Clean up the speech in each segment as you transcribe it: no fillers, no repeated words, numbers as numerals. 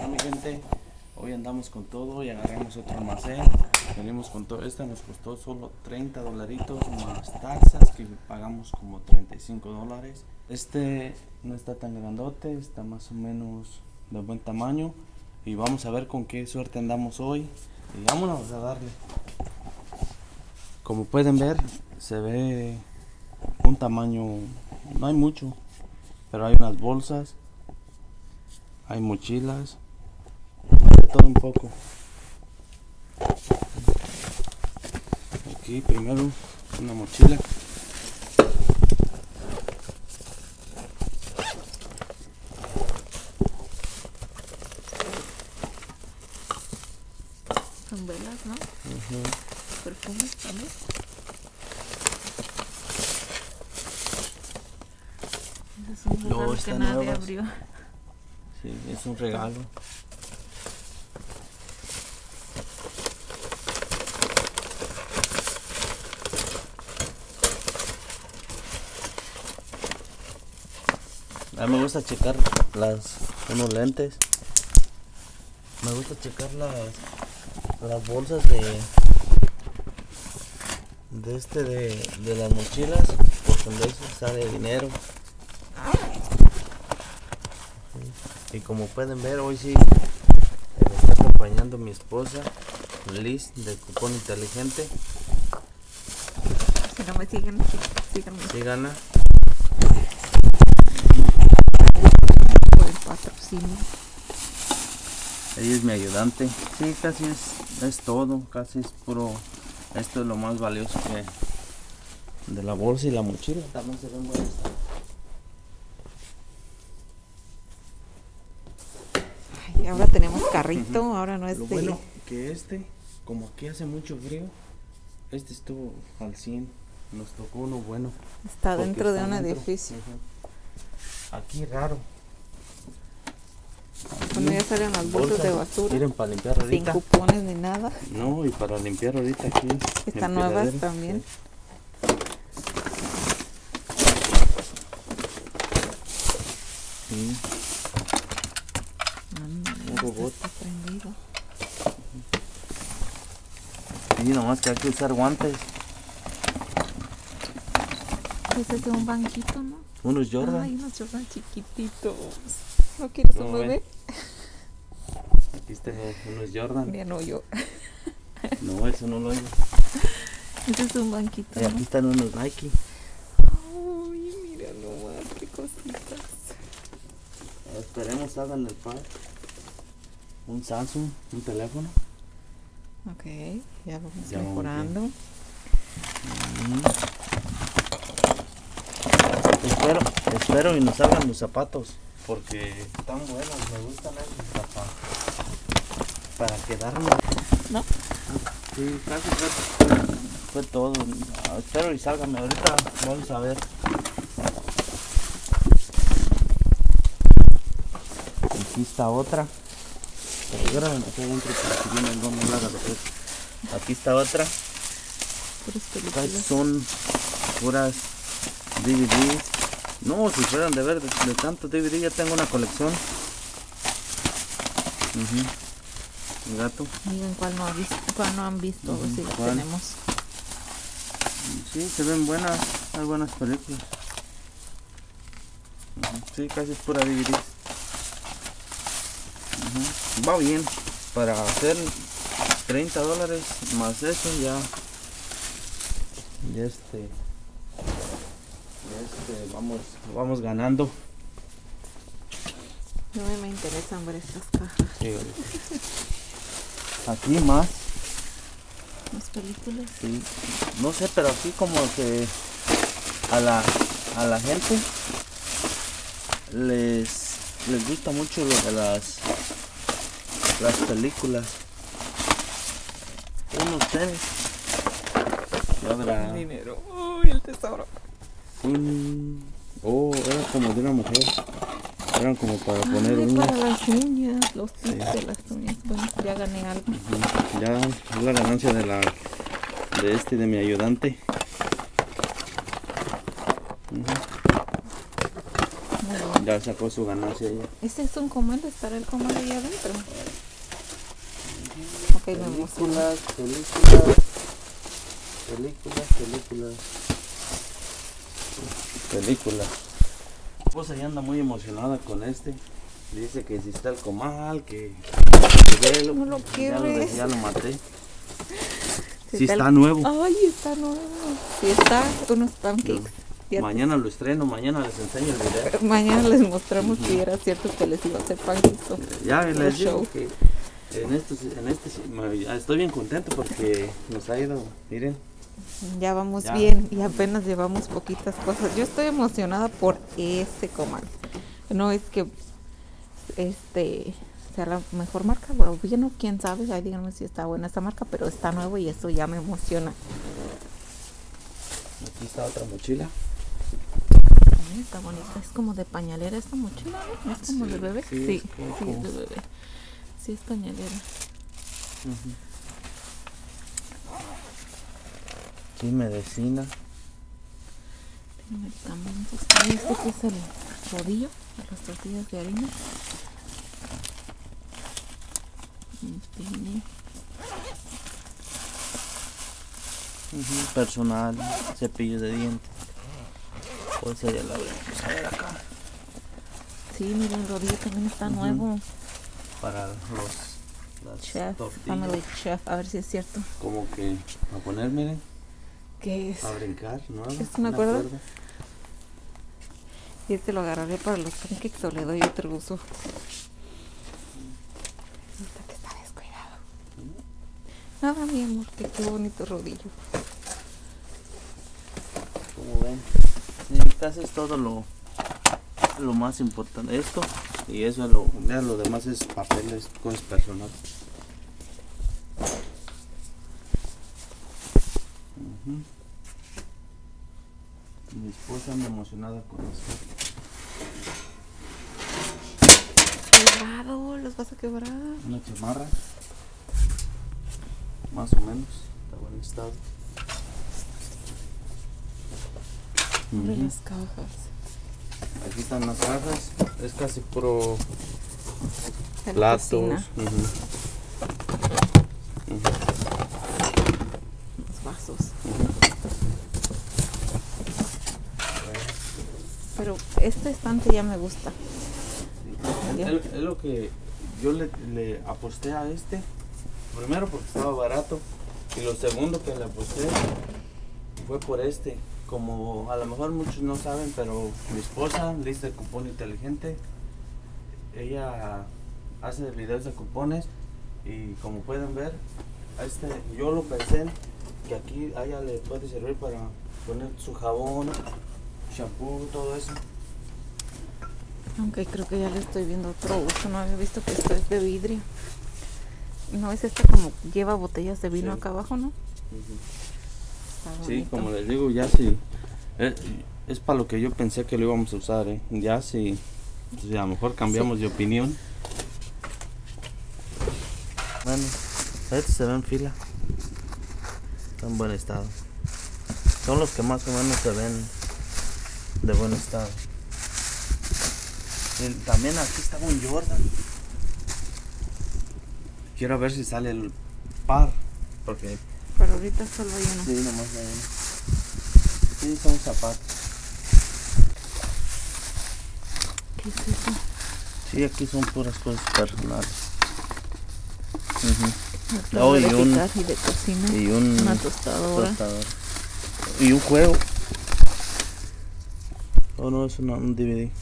mi gente, hoy andamos con todo y agarramos otro almacén. Venimos con todo. Esta nos costó solo 30 dolaritos más taxas, que pagamos como 35 dólares. Este no está tan grandote, está más o menos de buen tamaño. Y vamos a ver con qué suerte andamos hoy. Y vámonos a darle. Como pueden ver, se ve un tamaño, no hay mucho, pero hay unas bolsas, hay mochilas, de todo un poco. Aquí primero una mochila. Son velas, ¿no? Perfumes también. Es un regalo que nadie abrió. Sí, es un regalo. A mí me gusta checar unos lentes. Me gusta checar las bolsas de las mochilas, porque de eso sale dinero. Y como pueden ver, hoy sí me está acompañando mi esposa Liz de Cupón Inteligente. Si no me siguen, síganme. Síganla. Por el patrocinio. Ella es mi ayudante. Sí, casi es todo, casi es puro. Esto es lo más valioso que de la bolsa y la mochila. También se ven buenas. Y ahora tenemos carrito, ahora no es Lo bueno que como aquí hace mucho frío, estuvo al 100. Nos tocó uno bueno. Está dentro de un edificio. Aquí raro. Cuando ya salen las bolsas de basura. Miren, para limpiar ahorita. Sin cupones ni nada. No, y para limpiar ahorita aquí. Están nuevas también. Sí. Un robot. Está prendido. Sí, nomás que hay que usar guantes. Ese es de un banquito, ¿no? Unos Jordan. Ay, unos Jordan chiquititos. ¿No quieres un bebé? Aquí tengo unos Jordan. Ya no, yo. No, eso no lo oigo. Ese es un banquito, Y aquí ¿no? están unos Nike. Ay, mira nomás, qué cositas. Esperemos hagan el par. Un Samsung, un teléfono. Ok, ya vamos Ya vamos mejorando. Espero y nos salgan los zapatos, porque están buenos, me gustan esos para quedarme. ¿No? Sí, casi fue todo. Espero y salgan, ahorita vamos a ver. Aquí está otra. Aquí está otra. Puras Estas películas. son puras DVDs. No, si fueran de ver de tanto DVD, ya tengo una colección. El gato. Miren cuál no, cuál no han visto, a ver si la ¿cuál? tenemos. Sí, se ven buenas, hay buenas películas. Sí, casi es pura DVD. Va bien, para hacer 30 dólares más eso ya vamos ganando. No me interesan ver estas cajas. Sí, aquí más. Las películas. Sí. No sé, pero aquí como que a la gente les gusta mucho lo de las películas. Unos tenis. Ya verá. Dinero. Uy, el tesoro. Era como de una mujer. Eran como para poner Ay, uñas. para las uñas, los tips de las uñas. Bueno, ya gané algo. Ya es la ganancia de mi ayudante. muy bien. Ya sacó su ganancia ella. Ese es un comal, estará el comal ahí adentro. Ok, me emociona. Películas. Mi esposa ya anda muy emocionada con este. Dice que si está el comal, que velo. No lo quieres. Ya lo maté. Si Sí está está el- nuevo. Ay, está nuevo. Sí está, unos pancakes. Ya- Mañana lo estreno, mañana les enseño el video. Mañana les mostramos si era cierto que les iba a hacer pancakes. Ya Los les digo show. que estoy bien contento porque nos ha ido, miren. Ya vamos Ya. bien y apenas llevamos poquitas cosas. Yo estoy emocionada por ese comal. No es que sea la mejor marca, bueno, bien o quién sabe, ahí díganme si está buena esta marca, pero está nuevo y eso ya me emociona. Aquí está otra mochila. Ay, está bonita, es como de pañalera esta mochila, ¿no? ¿Es como de bebé? sí, Sí, es como- sí, es de bebé. Sí, es pañalera. Sí, medicina. Tiene medicamentos. ¿Y este que es el rodillo de las tortillas de harina? Un pine. Personal, cepillo de dientes. Pues ya la abrimos a ver acá. Sí, mira, el rodillo también está nuevo. Para las Chef, tortillas. Family Chef, a ver si es cierto. Como que a poner, miren, ¿Qué es? a brincar, ¿no? ¿Es una cuerda? Y este lo agarraré para los pancakes o le doy otro uso. Ahorita que está descuidado. Nada, mi amor, que qué bonito rodillo. Como ven, sí, casi es todo lo más importante. Esto y eso es ya lo demás es papeles, cosas personales. Mi esposa anda emocionada con esto. Quebrado, los vas a quebrar. Una chamarra, más o menos, está en buen estado. Abre Ujú. las cajas. Aquí están las cajas, es casi puro De la platos. cocina, Ujú. los vasos. Pero este estante ya me gusta. Ya. Es lo que yo le aposté a este. Primero porque estaba barato. Y lo segundo que le aposté fue por este. Como a lo mejor muchos no saben, pero mi esposa, lista de cupón inteligente, ella hace videos de cupones. Y como pueden ver, yo lo pensé que aquí a ella le puede servir para poner su jabón, shampoo, todo eso. Aunque creo que ya le estoy viendo otro uso. No había visto que esto es de vidrio. No es este como lleva botellas de vino Sí. acá abajo, ¿no? Ujú. Está Sí, bonito. como les digo, ya sí. Es para lo que yo pensé que lo íbamos a usar, ¿eh? Ya sí. Si a lo mejor cambiamos de opinión. Bueno, este se ve en fila. Está en buen estado. Son los que más o menos se ven de buen estado. Y también aquí estaba un Jordan. Quiero ver si sale el par. Porque Pero ahorita solo hay uno. sí, nomás hay uno. Sí, son zapatos. ¿Qué es eso? Sí, aquí son puras cosas personales. Una tabla Oh, de y un- picar y de cocina. Y un Una tostadora. tostador. Y un juego. Oh no, es un DVD.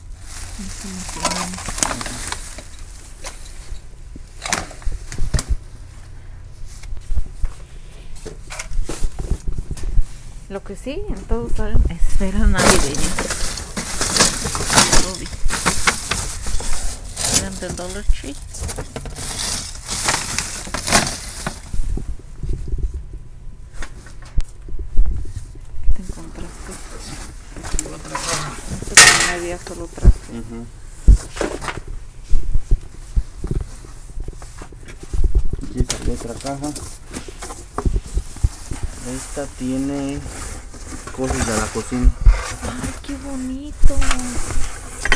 Lo que sí, en todos saben, esfera navideña. Ruby. Eran del Dollar Tree. ¿Qué te encontraste? Esto que media solo traje. Aquí salió otra caja. Esta tiene cosas de la cocina. ¡Ay, qué bonito!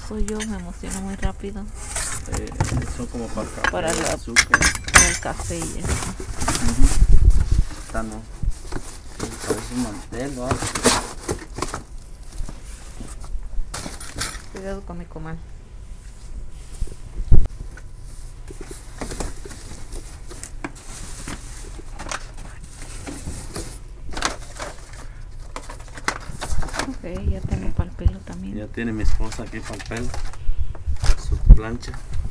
soy yo, me emociono muy rápido. Son como para café, Para el azúcar. Para el café y eso. Esta no. Parece un mantel o algo. Cuidado con mi comal. Ok, ya tengo para el pelo también. Ya tiene mi esposa aquí para el pelo. Su plancha.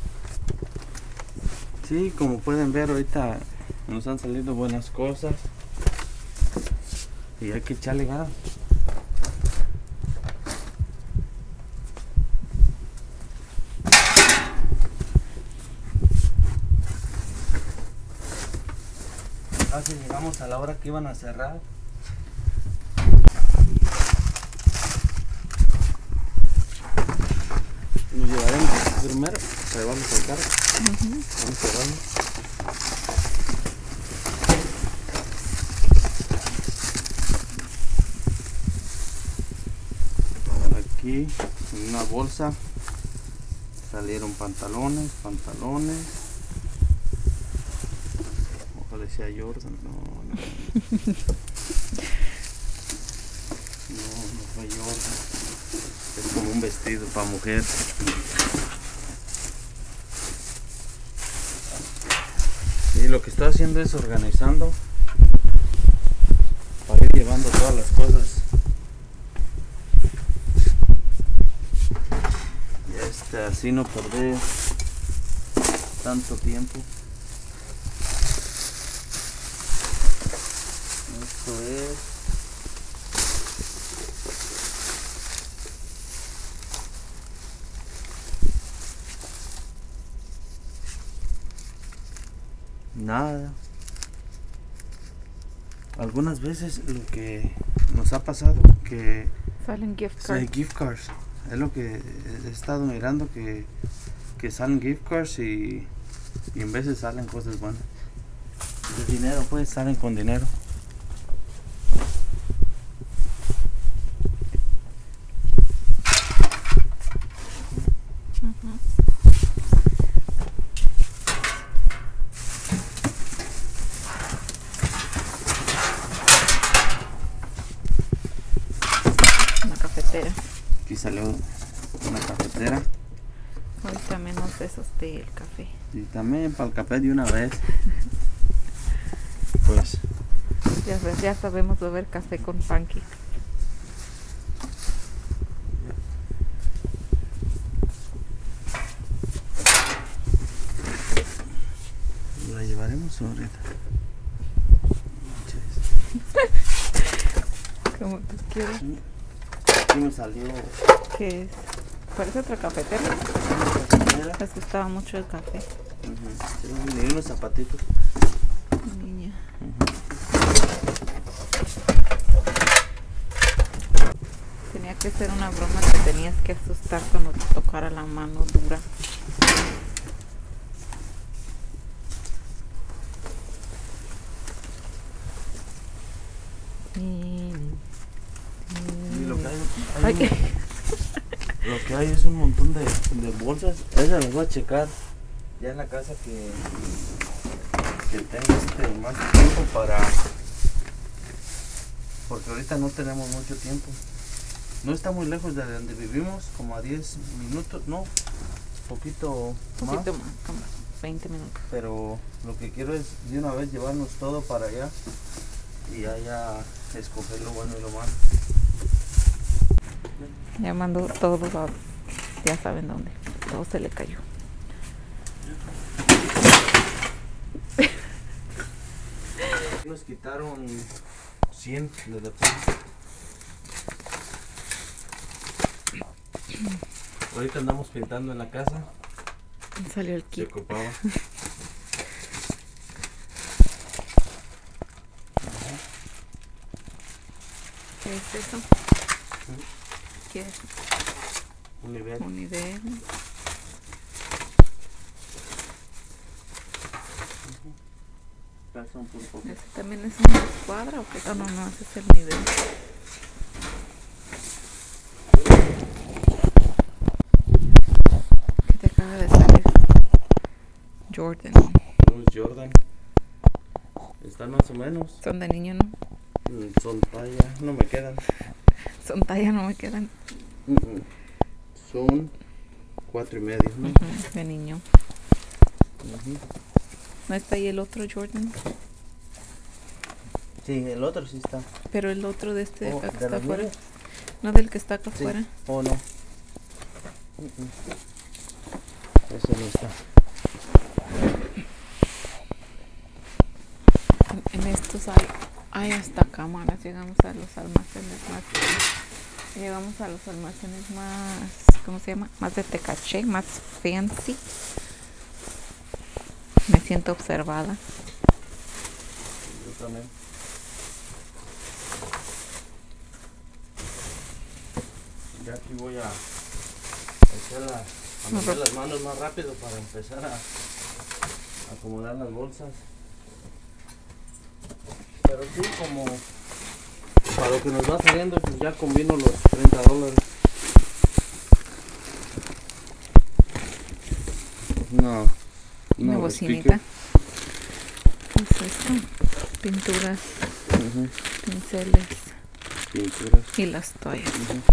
Sí, como pueden ver ahorita nos han salido buenas cosas. Y hay que echarle ganas. Casi llegamos a la hora que iban a cerrar. Nos llevaremos primero, llevamos el carro. Vamos cerrando. Aquí en una bolsa salieron pantalones. Ojalá sea Jordan. No fue Jordan. Es como un vestido para mujer. Y lo que estoy haciendo es organizando para ir llevando todas las cosas. Y así no perder tanto tiempo. Esto es nada. Algunas veces lo que nos ha pasado que Salen gift sí, cards. gift cards. Es lo que he estado mirando, que salen gift cards y en veces salen cosas buenas. De dinero, pues salen con dinero. Una cafetera. Aquí salió una cafetera. Ahorita menos de esos del café. Y también para el café de una vez. Pues Ya sabemos beber café con pancake. la llevaremos ahorita. Como tú quieras. Aquí me salió ¿Qué es? Parece otra cafetera. una cafetera. Les gustaba mucho el café. Sí, y unos zapatitos. Niña. Tenía que ser una broma que tenías que asustar cuando te tocara la mano dura. Y lo que hay, Ay. lo que hay es un montón de bolsas. Esas las voy a checar ya en la casa que tenga más tiempo para, porque ahorita no tenemos mucho tiempo. No está muy lejos de donde vivimos, como a 10 minutos, no, poquito más. Poquito más, como 20 minutos. Pero lo que quiero es de una vez llevarnos todo para allá y allá escoger lo bueno y lo malo. Ya mandó todo, ya saben dónde. Todo se le cayó. Nos quitaron 100 de depósito. Ahorita andamos pintando en la casa. Salió el Se kit. ocupaba. ¿Qué es eso? ¿Qué es? Un nivel. Un nivel. Pasa un poco. ¿Ese también es una escuadra o qué? Oh, no, ese es el nivel. Jordan. Unos Jordan. Están más o menos. Son de niño, ¿no? Son talla, no me quedan. Son talla, no me quedan. Son 4.5, ¿no? De niño. ¿No está ahí el otro Jordan? Sí, el otro sí está. Pero el otro de este de acá que ¿de está los afuera. míos? No, del que está acá Sí. afuera. ¿O no? Ese no está. En estos hay hasta cámaras. Llegamos a los almacenes más. Llegamos a los almacenes más. ¿Cómo se llama? Más de tecaché, más fancy. Me siento observada. Yo también. Ya aquí voy a meter las manos más rápido para empezar a acomodar las bolsas. Pero sí, como para lo que nos va saliendo, pues ya combino los $30. No. Una bocinita. ¿Qué es esto? Pinturas, pinceles Pinturas. y las toallas.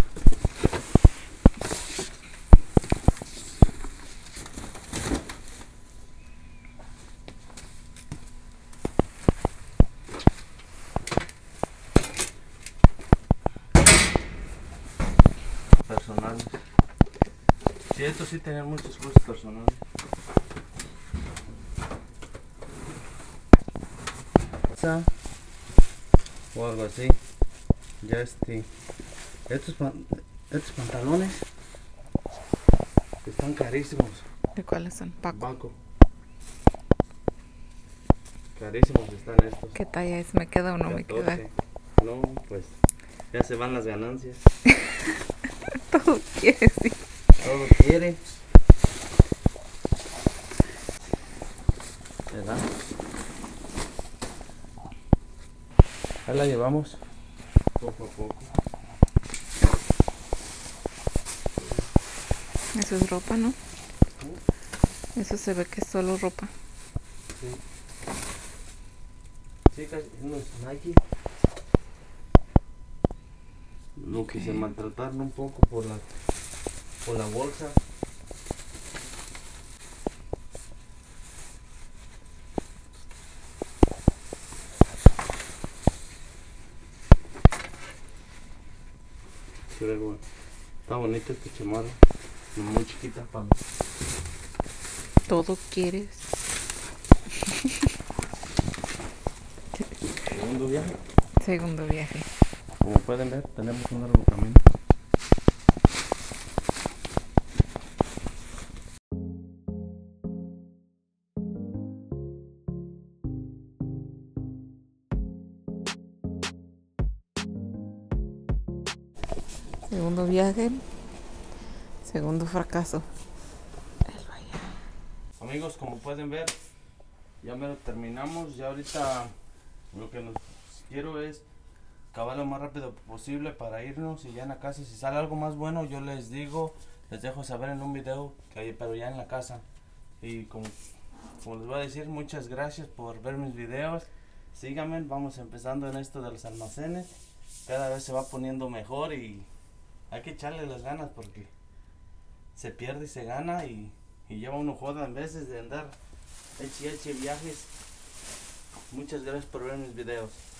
Personales. Sí, estos sí tenían muchas cosas personales. O algo así. Ya estos pantalones están carísimos. ¿De cuáles son? Paco. Paco. Carísimos están estos. ¿Qué talla es? ¿Me queda o no me queda? 14. No, pues ya se van las ganancias. Todo quiere, sí. Todo quiere. ¿Verdad? Ahí la llevamos poco a poco. Eso es ropa, ¿no? Eso se ve que es solo ropa. Sí. Sí, casi unos Nike. Lo que se maltrataron un poco por la bolsa. Pero está bonita esta chamarra, muy chiquita para mí. Todo quieres. Segundo viaje. Segundo viaje. Como pueden ver, tenemos un largo camino. Segundo viaje. Segundo fracaso. Amigos, como pueden ver, ya me lo terminamos. Ya ahorita lo que nos quiero es acabar lo más rápido posible para irnos, y ya en la casa, si sale algo más bueno, yo les digo, les dejo saber en un video, pero ya en la casa. Y como les voy a decir, muchas gracias por ver mis videos. Síganme, vamos empezando en esto de los almacenes. Cada vez se va poniendo mejor y hay que echarle las ganas, porque se pierde y se gana, y lleva uno joda en veces de andar eche viajes. Muchas gracias por ver mis videos.